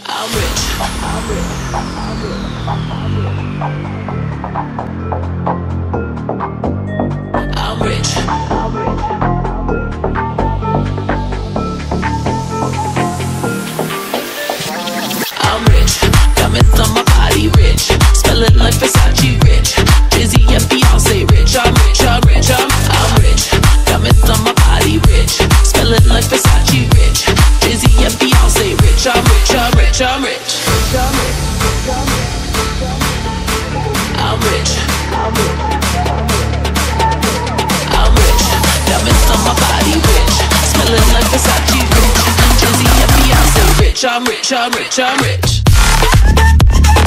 I'm rich. I'm rich. I'm rich. I'm rich. I'm rich. I'm rich. Diamonds on my body, rich. Smelling like Versace, rich. Jay-Z and Beyonce, rich. I'm rich. I'm rich. I'm rich. Diamonds on my body, rich. Smelling like Versace, rich. Jay-Z and Beyonce, rich. I'm rich. I'm rich. I'm rich. I'm rich. I'm rich. I'm rich. Diamonds on my body, rich. Smelling like Versace, rich. Jay-Z and Beyonce, rich. I'm rich. I'm rich. I'm rich.